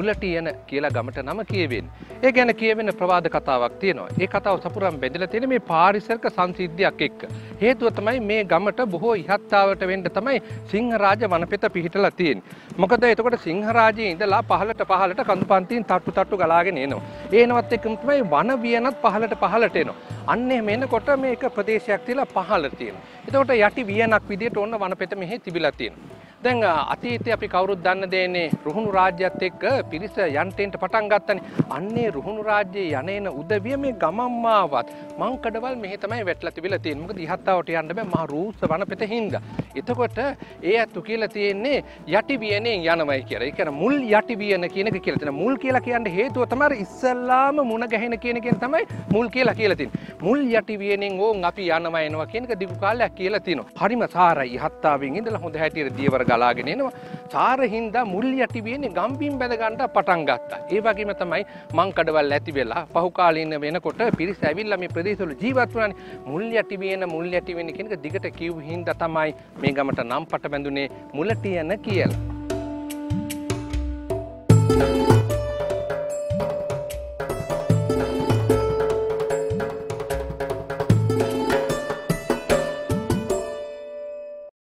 මුලටියන කියලා ගමට නම කියවෙන්නේ. ඒ ගැන කියවෙන ප්‍රවාද කතාවක් තියෙනවා. ඒ කතාව සපුරම් බෙදලා තියෙන මේ පාරිසරික සංසිද්ධියක් එක්ක. හේතුව තමයි මේ ගමට බොහෝ ඉහත්තාවට වෙන්න තමයි සිංහරාජ වනපෙත පිහිටලා තියෙන්නේ. මොකද එතකොට සිංහරාජයේ ඉඳලා පහළට කඳුපන්තින් තට්ටු ගලාගෙන එනවා. ඒනවත් එක්කම තමයි වන වියනත් පහළට එනවා. අන්න එහෙම එනකොට මේක ප්‍රදේශයක් තියලා පහළ තියෙනවා. එතකොට යටි වියනක් විදියට ඕන වනපෙත මෙහි තිබිලා තියෙනවා. දැන් අතීතයේ අපි කවුරුත් දන්න දෙන්නේ රුහුණු රාජ්‍යයත් එක්ක පිරිස යන්ටෙන්ට පටන් ගත්තනේ. අන්නේ රුහුණු රාජ්‍යයේ යන්නේන උදවිය මේ ගමම්මාවත් මංකඩවල් මෙහි තමයි වැටලා තිබිලා තියෙන්නේ. මොකද ඉහත්තාවට යන්න බෑ මහ රූස්ස වනපෙත හින්දා. එතකොට ඒ අතු කියලා තියෙන්නේ යටි වියනෙන් යනවයි කියලා. ඒ කියන්නේ මුල් යටි වියන කියන එක කියලා තියෙනවා. මුල් කියලා කියන්නේ හේතුව තමයි ඉස්සල්ලාම මුණ ගැහෙන කියන එකෙන් තමයි මුල් කියලා තියෙන්නේ. මුල් යටි වියනෙන් ඕන් අපි යනවා එනවා කියන එක දිගු කාලයක් කියලා තියෙනවා. හරිම සාරයි ඉහත්තාවෙන් ඉඳලා හොඳ හැටියට දියවර ගලාගෙන එනවා. සාර හින්දා මුල් යටි වියනේ ගම්බින් බැද ගන්න පටන් ගත්තා. ඒ වගේම තමයි මංකඩවල් ඇති වෙලා පහු කාලීන වෙනකොට පිරිස ඇවිල්ලා මේ ප්‍රදේශවල ජීවත් වුණානේ. මුල් යටි වියන කියන එක දිගට කිව් හින්දා තමයි මේ ගමට නම් පට බැඳුනේ මුලටියන කියලා.